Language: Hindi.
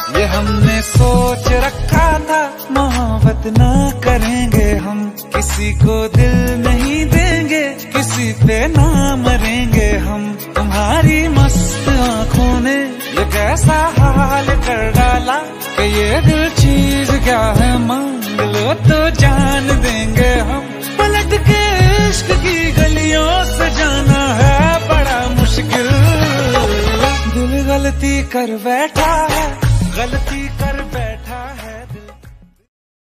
ये हमने सोच रखा था मोहब्बत ना करेंगे हम, किसी को दिल नहीं देंगे, किसी पे ना मरेंगे हम। तुम्हारी मस्त आंखों ने ये कैसा हाल कर डाला कि ये दिल चीज क्या है, मांग लो तो जान देंगे हम। पलट के इश्क की गलियों से जाना है बड़ा मुश्किल, दिल गलती कर बैठा है, गलती कर